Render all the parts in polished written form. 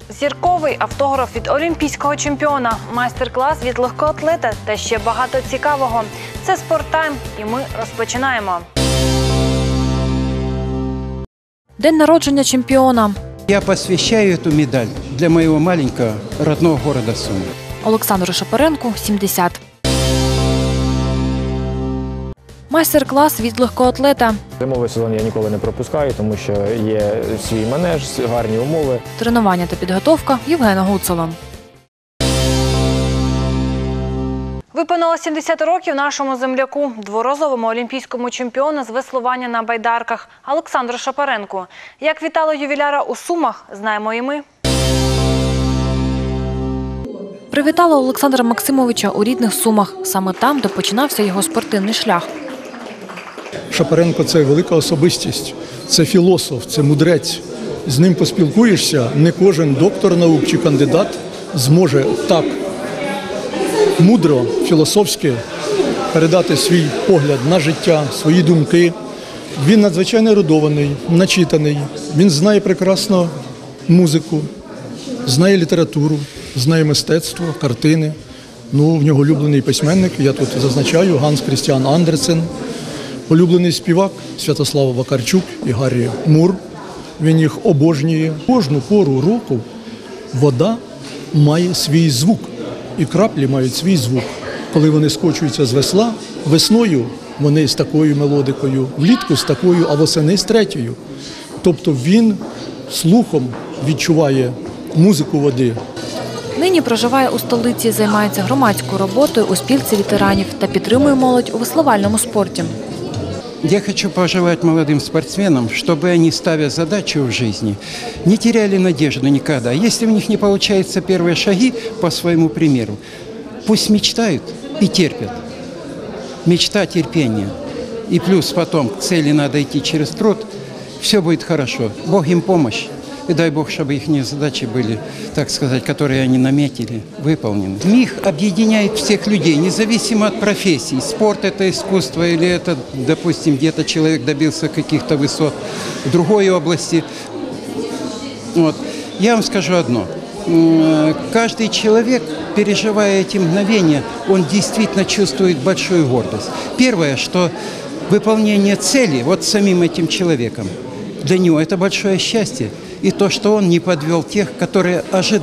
Зірковий автограф від олімпійського чемпіона, майстер-клас від легкоатлета та ще багато цікавого. Це «Спорттайм» і ми розпочинаємо. День народження чемпіона. Я посвящаю эту медаль для моего маленького родного города Суми. Олександру Шапаренку – 70. Майстер-клас від легкоатлета. Зимовий сезон я ніколи не пропускаю, тому що є свій манеж, гарні умови. Тренування та підготовка Євгена Гуцула. Виповнило 70 років нашому земляку, дворазовому олімпійському чемпіону з веслування на байдарках Олександру Шапаренку. Як вітало ювіляра у Сумах, знаємо і ми. Привітало Олександра Максимовича у рідних Сумах, саме там, де починався його спортивний шлях. Шапаренко – це велика особистість, це філософ, це мудрець. З ним поспілкуєшся, не кожен доктор наук чи кандидат зможе так мудро, філософськи передати свій погляд на життя, свої думки. Він надзвичайно ерудований, начитаний, він знає прекрасно музику, знає літературу, знає мистецтво, картини. В нього улюблений письменник, я тут зазначаю, Ганс Крістіан Андерсен. Улюблений співак Святослав Вакарчук і Гаррі Мур. Він їх обожнює. Кожну пору року вода має свій звук. І краплі мають свій звук. Коли вони скочуються з весла, весною вони з такою мелодикою, влітку з такою, а восени з третьою. Тобто він слухом відчуває музику води. Нині проживає у столиці, займається громадською роботою у спілці ветеранів та підтримує молодь у веслувальному спорті. Я хочу пожелать молодым спортсменам, чтобы они, ставя задачу в жизни, не теряли надежду никогда. Если у них не получаются первые шаги по своему примеру, пусть мечтают и терпят. Мечта, терпение. И плюс потом к цели надо идти через труд. Все будет хорошо. Бог им помощь. И дай Бог, чтобы их задачи были, так сказать, которые они наметили, выполнены. МИХ объединяет всех людей, независимо от профессий. Спорт – это искусство, или это, допустим, где-то человек добился каких-то высот в другой области. Я вам скажу одно. Каждый человек, переживая эти мгновения, он действительно чувствует большую гордость. Первое, что выполнение цели вот самим этим человеком, для него это большое счастье. И то, что он не подвел тех, которые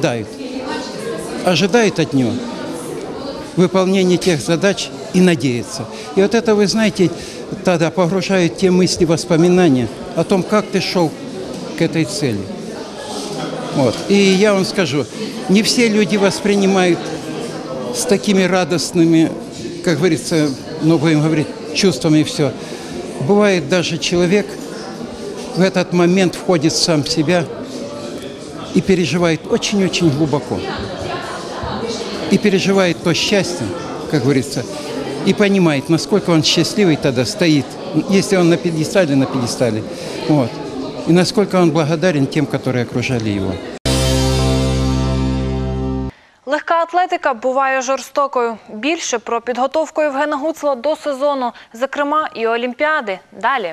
ожидают от него выполнения тех задач и надеются. И вот это, вы знаете, тогда погружает те мысли, воспоминания о том, как ты шел к этой цели. И я вам скажу, не все люди воспринимают с такими радостными, как говорится, будем говорить, чувствами все. Бывает даже человек в этот момент входит в сам себя и переживает очень-очень глубоко. И переживает то счастье, как говорится, и понимает, насколько он счастливый тогда стоит, если он на пьедестале. И насколько он благодарен тем, которые окружали его. Легка атлетика буває жорстокою. Більше про підготовку Євгена Гуцула до сезону, зокрема і Олімпіади. Далі.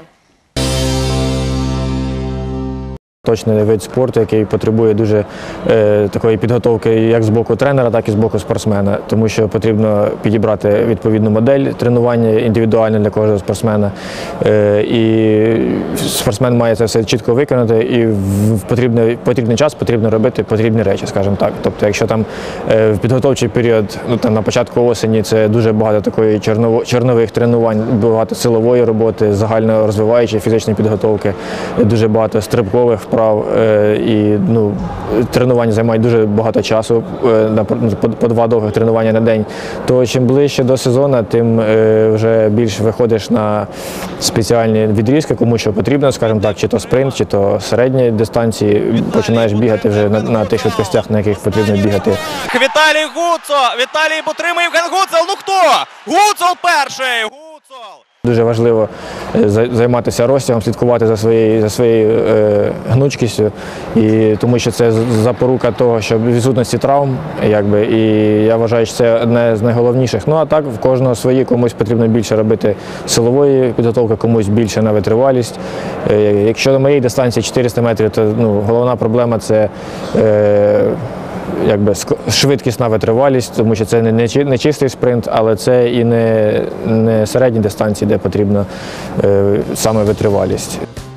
Точний вид спорту, який потребує дуже такої підготовки як з боку тренера, так і з боку спортсмена. Тому що потрібно підібрати відповідну модель тренування індивідуально для кожного спортсмена. І спортсмен має це все чітко виконати, і в потрібний час потрібно робити потрібні речі, скажімо так. Тобто, якщо там в підготовчий період, на початку осені, це дуже багато такої чорнових тренувань, багато силової роботи, загально розвиваючої фізичної підготовки, дуже багато стрибкових вправ, і тренування займають дуже багато часу, по 2 довгих тренування на день, то чим ближче до сезону, тим вже більш виходиш на спеціальні відрізки, кому що потрібно, скажімо так, чи то спринт, чи то середні дистанції, починаєш бігати вже на тих швидкостях, на яких потрібно бігати. Віталій Гуцул! Віталій потримує Євген Гуцул! Ну хто? Гуцул перший! Гуцул! Дуже важливо займатися розтягом, слідкувати за своєю гнучкістю, і тому що це запорука того, що відсутності травм, і я вважаю, що це одне з найголовніших. Ну а так, в кожного свої, комусь потрібно більше робити силової підготовки, комусь більше на витривалість. Якщо на моїй дистанції 400 метрів, то головна проблема – це швидкісна витривалість, тому що це не чистий спринт, але це і не середні дистанції, де потрібна саме витривалість.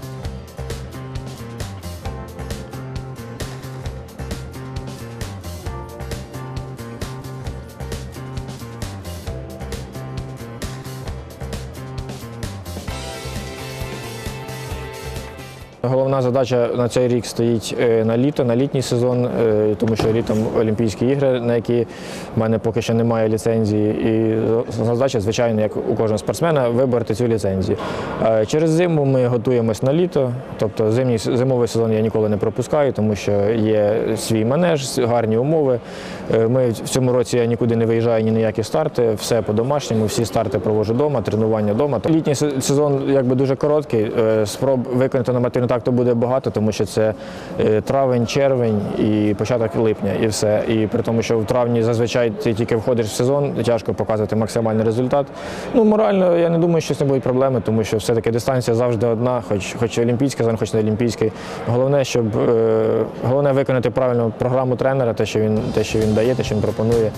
Головна задача на цей рік стоїть на літо, на літній сезон, тому що літом Олімпійські ігри, на які в мене поки що немає ліцензії. І задача, звичайно, як у кожного спортсмена, вибрати цю ліцензію. Через зиму ми готуємось на літо, тобто зимовий сезон я ніколи не пропускаю, тому що є свій манеж, гарні умови. В цьому році я нікуди не виїжджаю ні на які старти, все по-домашньому, всі старти проводжу вдома, тренування вдома. Літній сезон дуже короткий, спроб виконати нормативну тактику буде багато, тому що це травень, червень і початок липня, і все. І при тому, що в травні зазвичай ти тільки входиш в сезон, тяжко показувати максимальний результат. Морально, я не думаю, що з цим будуть проблеми, тому що все-таки дистанція завжди одна, хоч олімпійська зона, хоч не олімпійський. Головне виконати правильно програму тренера, те, що він дає, те, що він пропонує.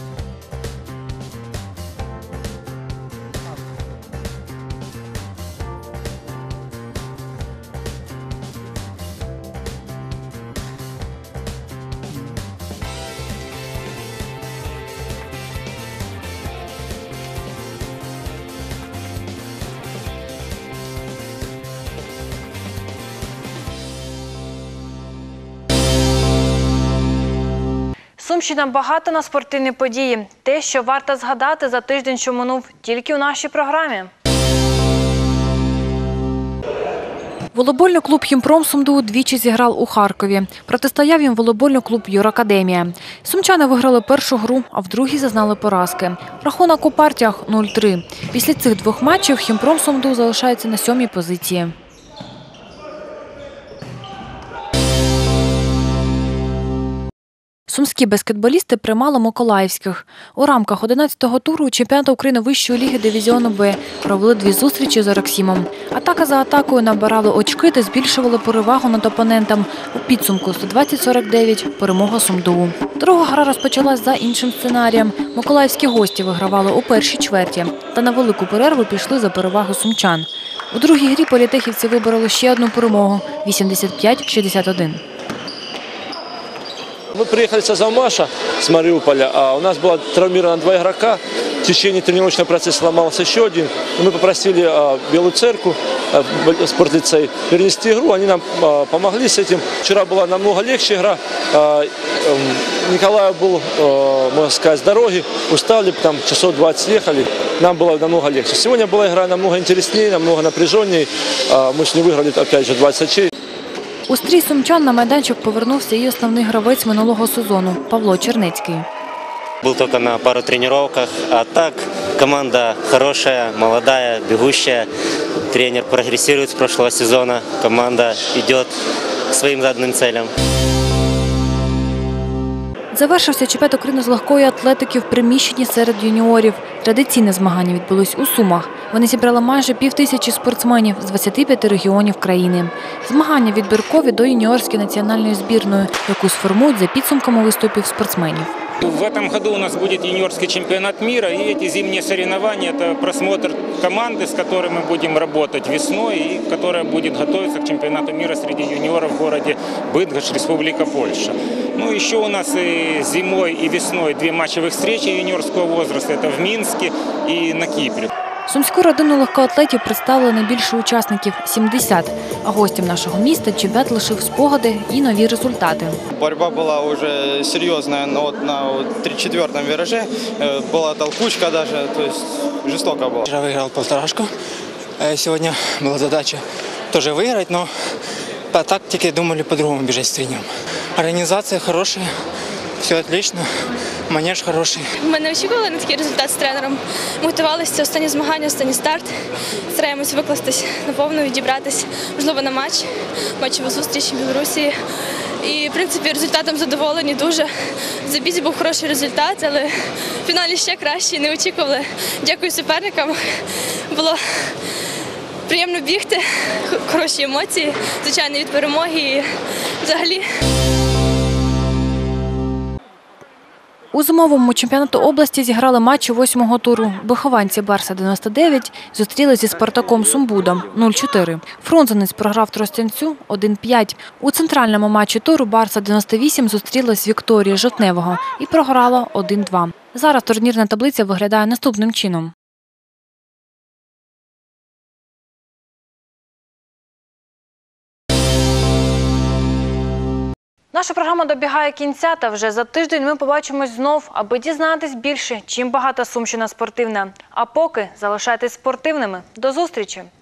Сумщина багата на спортивні події. Те, що варто згадати за тиждень, що минув, тільки у нашій програмі. Волейбольний клуб «Хімпром» Сумду двічі зіграв у Харкові. Протистояв їм волейбольний клуб «Юракадемія». Сумчани виграли першу гру, а в другій зазнали поразки. Рахунок у партіях 0-3. Після цих двох матчів «Хімпром» Сумду залишається на 7-й позиції. Сумські баскетболісти приймали миколаївських. У рамках 11-го туру чемпіонату України вищої ліги дивізіону Б провели дві зустрічі з Орексімом. Атака за атакою набирали очки та збільшували перевагу над опонентом. У підсумку 120-49 перемога Сумду. Друга гра розпочалась за іншим сценарієм. Миколаївські гості вигравали у першій чверті та на велику перерву пішли за перевагу сумчан. У другій грі політехівці вибороли ще одну перемогу – 85-61. Мы приехали с Азовмаша, с Мариуполя, а у нас было травмировано 2 игрока. В течение тренировочного процесса сломался еще один. Мы попросили Белую Церковь, спортлицей, перенести игру. Они нам помогли с этим. Вчера была намного легче игра. Николаев был, можно сказать, с дороги. Устали, там часов 20 ехали. Нам было намного легче. Сегодня была игра намного интереснее, намного напряженнее. Мы с ней выиграли, опять же, 20 очей. У стрій сумчан на майданчик повернувся і основний гравець минулого сезону – Павло Чернецький. Был только на пару тренировках, а так команда хорошая, молодая, бегущая. Тренер прогрессирует с прошлого сезона, команда идет к своим заданным целям. Завершився чемпіонат України з легкої атлетики в приміщенні серед юніорів. Традиційне змагання відбулось у Сумах. Вони зібрали майже 5000 спортсменів з 25 регіонів країни. Змагання відбіркові до юніорської національної збірної, яку сформують за підсумками виступів спортсменів. В этом году у нас будет юниорский чемпионат мира, и эти зимние соревнования – это просмотр команды, с которой мы будем работать весной, и которая будет готовиться к чемпионату мира среди юниоров в городе Быдгощ, Республика Польша. Ну, еще у нас и зимой, и весной 2 матчевых встречи юниорского возраста – это в Минске и на Кипре. Сумську родину легкоатлетів представили найбільше учасників – 70. А гостям нашого міста чемпіонат лишив спогади і нові результати. Борьба была уже серьезная, но вот на 3/4 вираже была толкучка даже, то есть жестоко было. Вчера выиграл полторашку, сегодня была задача тоже выиграть, но по тактике думали по-другому бежать с тренером. Организация хорошая, все отлично, манеж хороший. Ми не очікували на такий результат з тренером. Готувалися, останні змагання, останній старт. Стараємось викластись наповну, відібратись, можливо, на матчеву зустріч в Білорусі. І, в принципі, результатом задоволені дуже. В забізі був хороший результат, але в фіналі ще краще, не очікували. Дякую суперникам. Було приємно бігти, хороші емоції, звичайно, від перемоги і взагалі. У зимовому чемпіонату області зіграли матчі 8-го туру. Вихованці Барса-99 зустрілися зі Спартаком Сумбудом 0-4. Фрунзенець програв Тростянцю 1-5. У центральному матчі туру Барса-98 зустрілась з Вікторією Жовтневого і програла 1-2. Зараз турнірна таблиця виглядає наступним чином. Наша програма добігає кінця, та вже за тиждень ми побачимось знов, аби дізнатись більше, чим багата Сумщина спортивна. А поки залишайтесь спортивними. До зустрічі!